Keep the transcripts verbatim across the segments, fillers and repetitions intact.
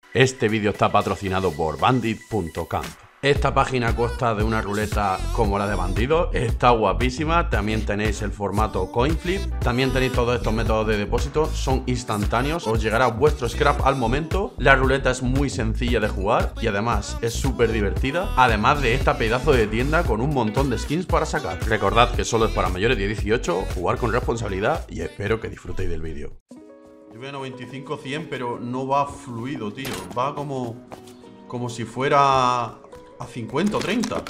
Este vídeo está patrocinado por Bandit punto camp. Esta página consta de una ruleta como la de bandidos, está guapísima, también tenéis el formato coin flip, también tenéis todos estos métodos de depósito, son instantáneos, os llegará vuestro scrap al momento, la ruleta es muy sencilla de jugar y además es súper divertida, además de esta pedazo de tienda con un montón de skins para sacar. Recordad que solo es para mayores de dieciocho, jugar con responsabilidad y espero que disfrutéis del vídeo. Yo veo noventa y cinco cien, pero no va fluido, tío, va como, como si fuera a cincuenta o treinta.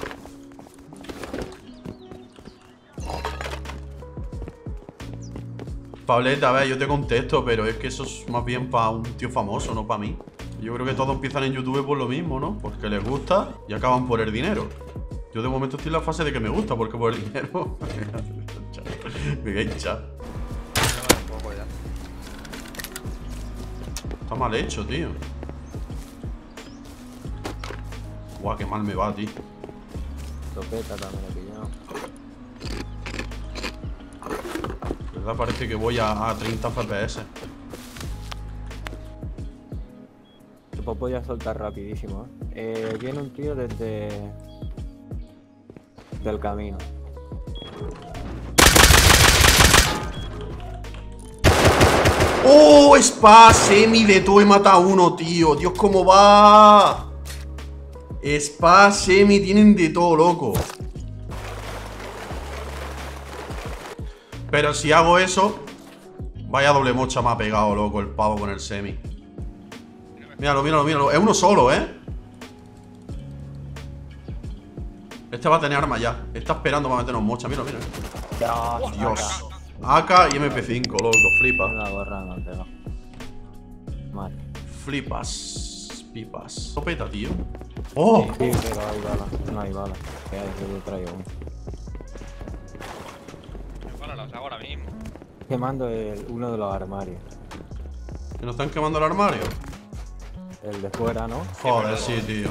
Pableta, a ver, yo te contesto, pero es que eso es más bien para un tío famoso, no para mí. Yo creo que todos empiezan en YouTube por lo mismo, ¿no? Porque les gusta y acaban por el dinero. Yo de momento estoy en la fase de que me gusta, porque por el dinero me voy a hinchar. Está mal hecho, tío. Guau, qué mal me va, tío. Topeta también he pillado. De verdad parece que voy a, a treinta F P S. Pues voy a soltar rapidísimo, ¿eh? Eh, viene un tío desde... del camino. ¡Oh! Spa, semi de todo, he matado a uno, tío. Dios, ¿cómo va? Spa, semi, tienen de todo, loco. Pero si hago eso, vaya doble mocha me ha pegado, loco, el pavo con el semi. Míralo, míralo, míralo. Es uno solo, ¿eh? Este va a tener arma ya. Está esperando para meternos mocha. Míralo, míralo. Dios. A K y M P cinco, loco. Flipa. Una gorra no te va. Vale. Flipas. Pipas. Topeta, tío. ¡Oh! Sí, sí, pero hay bala. No hay bala. Que hay que yo traigo uno. Bueno, los hago ahora mismo. Quemando el, uno de los armarios. ¿Que nos están quemando el armario? El de fuera, ¿no? Joder, sí, tío.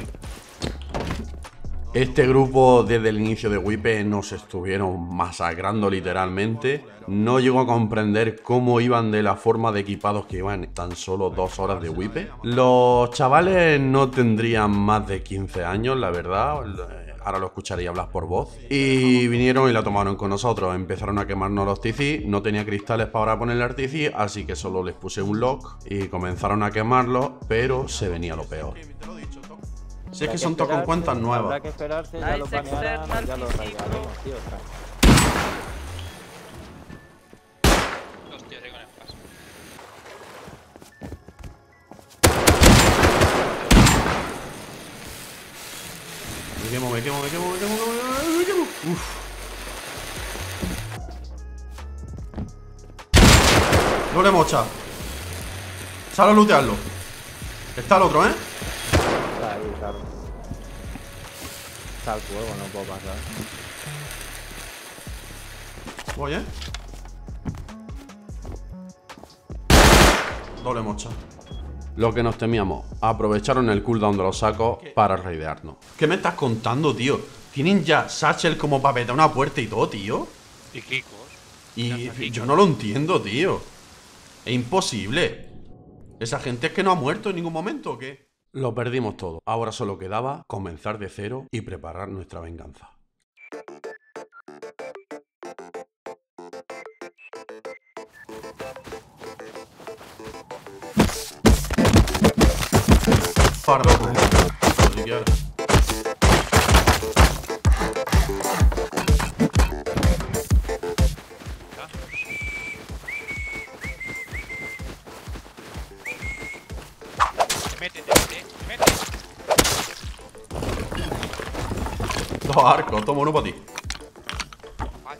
Este grupo desde el inicio de Wipe nos estuvieron masacrando literalmente. No llego a comprender cómo iban de la forma de equipados que iban en tan solo dos horas de Wipe. Los chavales no tendrían más de quince años, la verdad. Ahora lo escucharéis hablar por voz. Y vinieron y la tomaron con nosotros. Empezaron a quemarnos los T C. No tenía cristales para ponerle al T C, así que solo les puse un lock y comenzaron a quemarlos, pero se venía lo peor. Si es que son todos con cuentas nuevas. Habrá que esperarse, ya lo planearán, ya lo rayaremos, tío. Hostia, sí, con el paso. Me quemo, me quemo, me quemo, me quemo, me quemo, me quemo. Uf. Doble mocha. Sal a lootearlo. Está el otro, ¿eh? Está ahí, claro. Está el fuego, no puedo pasar. Voy, ¿eh? Doble mocha. Lo que nos temíamos, aprovecharon el cooldown de los sacos para raidearnos. ¿Qué me estás contando, tío? Tienen ya satchel como para petar una puerta y todo, tío. Y Kikos. Y yo no lo entiendo, tío. Es imposible. ¿Esa gente es que no ha muerto en ningún momento o qué? Lo perdimos todo. Ahora solo quedaba comenzar de cero y preparar nuestra venganza. Pardo, si quieres. Se mete, se mete, se mete. Dos arcos, toma uno para ti. Vale.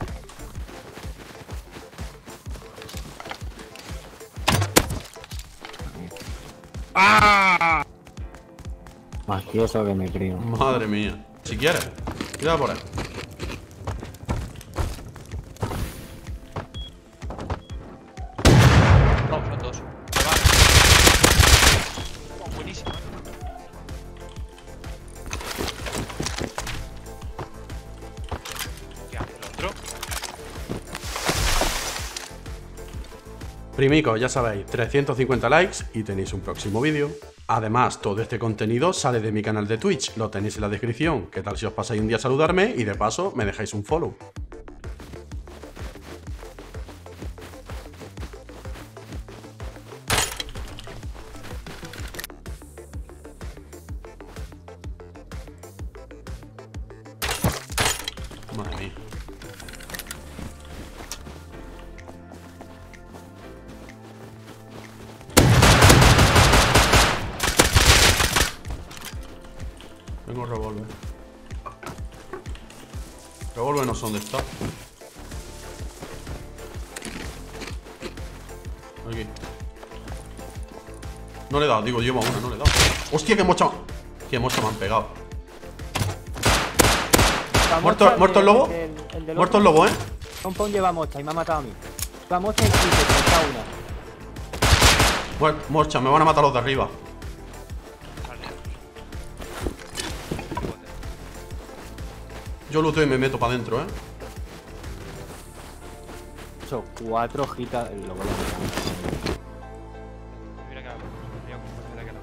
¡Ah! Más tieso que mi primo. Madre mía. Si quieres, cuidado por ahí. No, son dos. Vale. Oh, buenísimo. ¿Qué hace el otro? Primicos, ya sabéis, trescientos cincuenta likes y tenéis un próximo vídeo. Además, todo este contenido sale de mi canal de Twitch, lo tenéis en la descripción. ¿Qué tal si os pasáis un día a saludarme y de paso me dejáis un follow? Madre mía. Tengo revólver. Revólver no sé dónde está. Aquí. No le he dado, digo, llevo una, no le he dado. ¡Hostia, qué mocha! ¡Qué mocha me han pegado! La ¿Muerto, mocha, muerto el lobo? del- el del Muerto el otro. lobo, ¿eh? Compound lleva mocha y me ha matado a mí. La mocha y sí, te falta una. Muer- Morcha, me van a matar los de arriba. Yo luteo y me meto para adentro, ¿eh? Son cuatro hojitas. El lobo lo mira. Mira que hago. Mira, mira que no.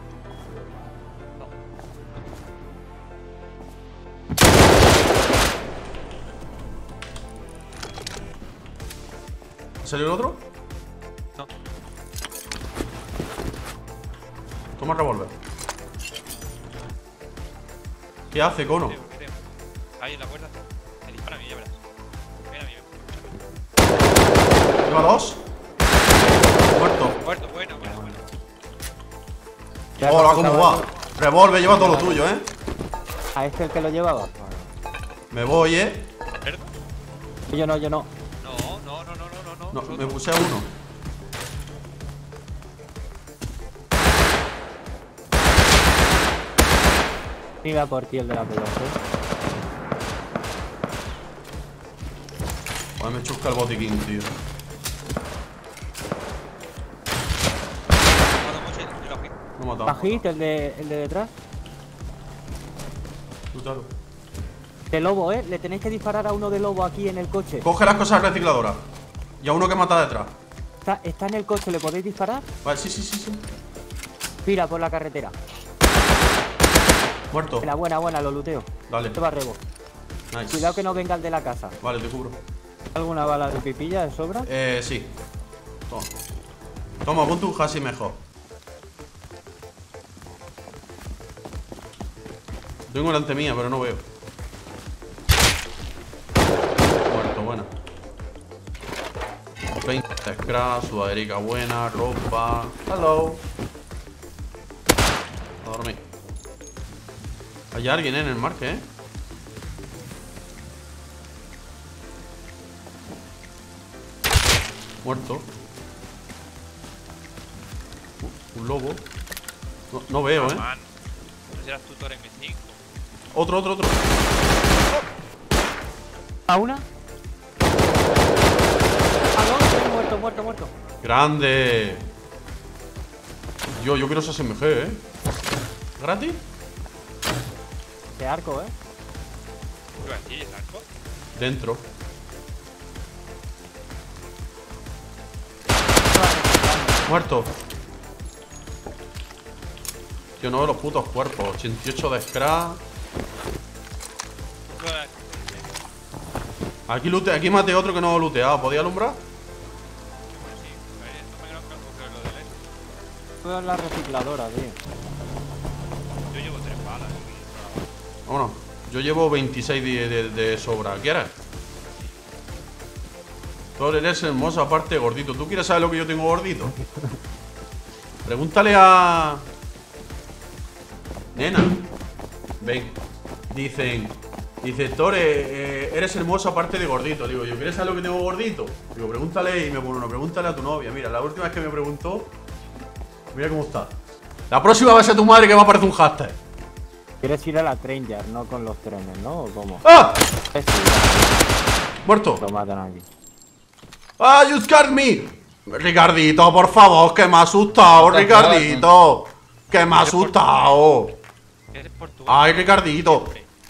¿Ha salido el otro? No. Toma el revólver. ¿Qué hace, Cono? Creo, creo. Ahí en la puerta. Me dispara a mí, ya verás. Ven a mí, ven. Lleva dos. Muerto. Muerto, bueno, bueno, bueno. Ya Hola, no ¿cómo estaba- va? Revólver, lleva todo lo tuyo, ¿eh? ¿A este el que lo llevaba? Me voy, ¿eh? ¿Cerdo? Yo no, yo no. No, no, no, no, no, no, no. No, nosotros. me puse a uno. Iba por ti el de la pelota. Joder, me chusca el botiquín, tío. Cuando moche, yo lo aplico. No me ha matado. Bajit, el de, el de detrás. Lútalo. De lobo, ¿eh? Le tenéis que disparar a uno de lobo aquí en el coche. Coge las cosas recicladoras. Y a uno que mata detrás. Está, está en el coche, ¿le podéis disparar? Vale, sí, sí, sí, sí. Tira por la carretera. Muerto. La buena, buena, lo luteo. Dale. Te va rebo. Nice. Cuidado que no venga el de la casa. Vale, te cubro. ¿Alguna bala de pipilla de sobra? Eh, sí. Toma. Toma, pon tu hasi mejor. Tengo delante mía, pero no veo. Muerto, buena. veinte scratch, sudaderica buena, ropa. Hello. A dormir. Hay alguien, ¿eh? En el marque, ¿eh? Muerto. Uh, un lobo. No, no veo, ¿eh? Man. No serás tutor en M cinco. Otro, otro, otro. ¿A una? ¿A dos? Sí, muerto, muerto, muerto. ¡Grande! Yo, yo quiero esa S M G, ¿eh? ¿Gratis? De arco, ¿eh? ¿Qué va a decir? ¿Es arco? Dentro. Muerto. Tío, no veo los putos cuerpos. ochenta y ocho de scrap. Aquí, lute, aquí maté otro que no he looteado. ¿Podía alumbrar? Bueno, sí. A ver, esto me creo que lo del esto. Fue la recicladora, tío. Yo llevo tres balas. Vámonos. Yo llevo veintiséis de, de, de sobra. ¿Quieres? Tú eres hermoso, aparte gordito. ¿Tú quieres saber lo que yo tengo gordito? Pregúntale a... Nena. Ven. Dicen... Dice, Tore, eh, eres hermoso aparte de gordito. Digo, ¿yo quieres saber lo que tengo gordito? Digo, pregúntale y me pone uno. Pregúntale a tu novia. Mira, la última vez que me preguntó... Mira cómo está. La próxima va a ser tu madre que va a aparecer un hashtag. Quieres ir a la Stranger, no con los trenes, ¿no? ¿O cómo? ¡Ah! Este, Muerto. lo matan aquí. ¡Ah, you scared me! Ricardito, por favor, que me ha asustado, Ricardito. Que me ha asustado. Eres portugués. Ay, Ricardito.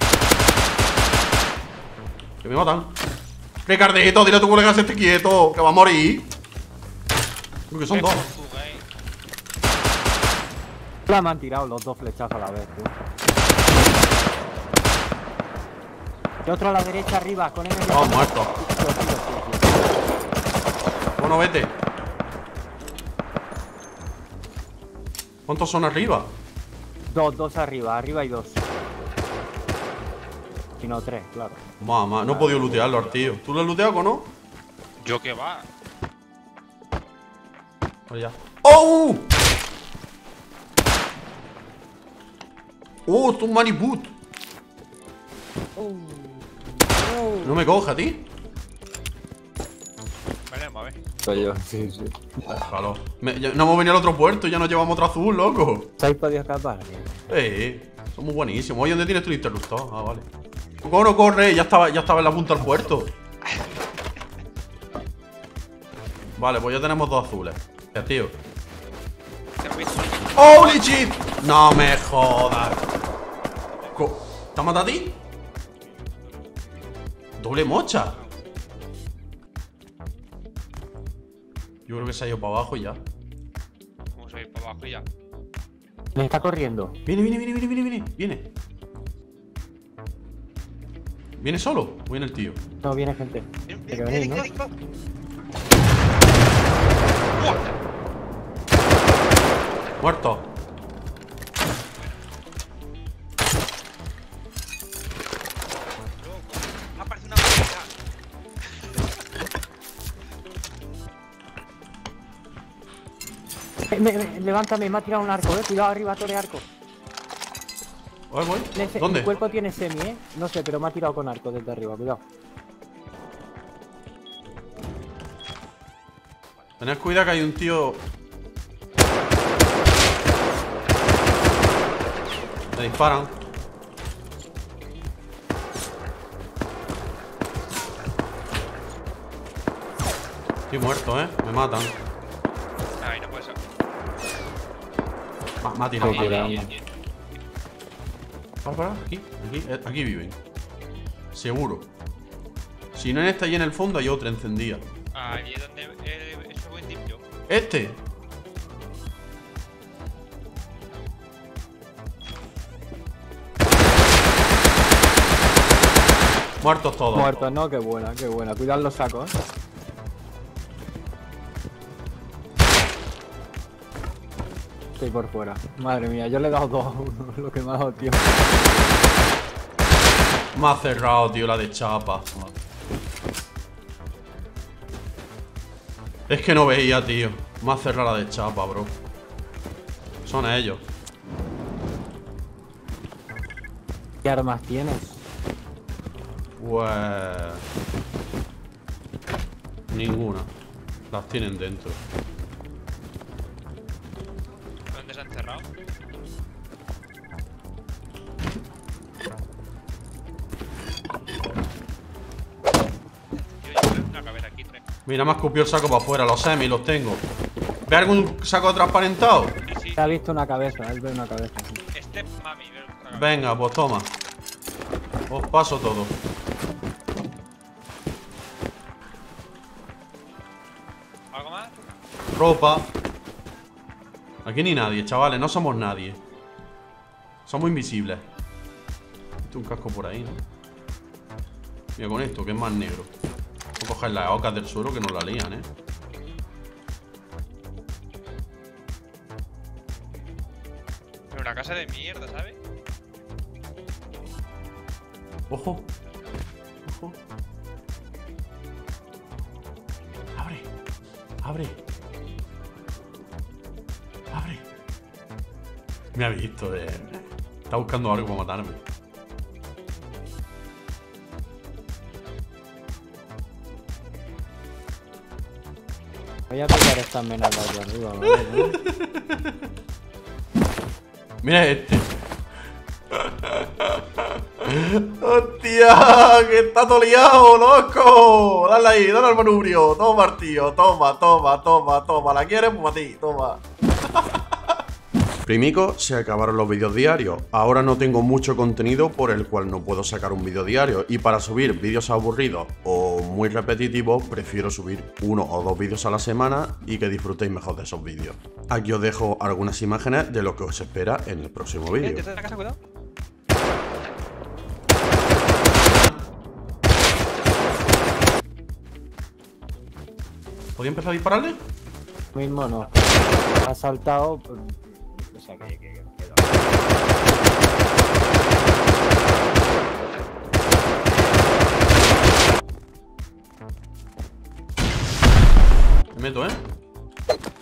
Que me matan. Ricardito, dile a tu colega que se esté quieto, que va a morir. Creo que son dos. Portugués. La me han tirado los dos flechazos a la vez, tío. Y otro a la derecha arriba, con M. Oh, muerto. Bueno, vete. ¿Cuántos son arriba? Dos, dos arriba, arriba hay dos. Si no, tres, claro. Mamá, no he podido lootearlo al tío. ¿Tú lo has looteado o no? ¿Yo qué va? Pues ya. ¡Oh! ¡Oh, esto es un maniput! No me coja, tío. Vale, vamos a ver. Soy yo, sí, sí. Déjalo. Me- ya- no hemos venido al otro puerto, ya nos llevamos otro azul, loco. ¿Se habéis podido escapar? Eh, somos buenísimos. Oye, ¿dónde tienes tu interruptor? Ah, vale. ¿Cómo no corre? Ya estaba, ya estaba en la punta del puerto. Vale, pues ya tenemos dos azules. Ya, tío. Te has visto. ¡Holy shit! No me jodas. Co- ¿Te has matado a ti? Doble mocha. Yo creo que se ha ido para abajo y ya. Vamos a ir para abajo y ya. Me está corriendo. Viene, viene, viene, viene, viene, viene. Viene. ¿Viene solo? ¿O viene el tío? No, viene gente. Ven, Hay ven, que ven, venir, ¿no? ven, ven. ¡Muerta! Muerto. Loco. Me ha parecido una barbaridad. Eh, me- me- levántame, me ha tirado un arco, eh. Cuidado arriba, torre arco. Voy, voy. Ese- ¿Dónde? El cuerpo tiene semi, eh. No sé, pero me ha tirado con arco desde arriba, cuidado. Tened cuidado que hay un tío. Me disparan. Estoy muerto, eh. Me matan. Ay, no puede ser. Ma- Me ha tirado. Sí, me ha cuidado. tirado. Para, para, aquí, aquí, eh, aquí viven. Seguro. Si no en esta y en el fondo hay otra encendida. Ahí es donde eh, eso buen limpio. Este. Muertos todos. Muertos, no, qué buena, qué buena. Cuidado los sacos, eh. Estoy por fuera. Madre mía, yo le he dado dos a uno, lo que me ha dado tiempo. Me ha cerrado, tío, la de chapa. Es que no veía, tío. Me ha cerrado la de chapa, bro. Son ellos. ¿Qué armas tienes? Pues... Ninguna. Las tienen dentro. ¿Dónde se han cerrado? Tío, yo veo una cabeza aquí, tres. Mira, me ha escupido el saco para afuera. Los semis los tengo. ¿Ve algún saco transparentado? Sí, sí. Se ha visto una cabeza, él ve una cabeza. Sí. Step mami, veo una cabeza. Venga, pues toma. Os paso todo. ¿Algo más? Ropa. Aquí ni nadie, chavales. No somos nadie. Somos invisibles. Este un casco por ahí, ¿no? Mira con esto, que es más negro. Voy a coger las ocas del suelo que nos la lían, ¿eh? Pero una casa de mierda, ¿sabes? Ojo. Ojo. Abre. Abre. Abre. Me ha visto, eh. Está buscando algo para matarme. Voy a pillar estas menas de aquí arriba, ¿vale? Mira este. ¡Hostia! ¡Que está todo liado, loco! Dale ahí, dale al manubrio. Toma, tío. Toma, toma, toma, toma. ¿La quieres? Pues para ti, toma. Primico, se acabaron los vídeos diarios. Ahora no tengo mucho contenido por el cual no puedo sacar un vídeo diario. Y para subir vídeos aburridos o muy repetitivos, prefiero subir uno o dos vídeos a la semana y que disfrutéis mejor de esos vídeos. Aquí os dejo algunas imágenes de lo que os espera en el próximo Eh, vídeo. ¿te estás en la casa, cuidado? ¿Podía empezar a dispararle? Mismo no. Ha saltado. pues, O sea que. que, que- Me meto, ¿eh?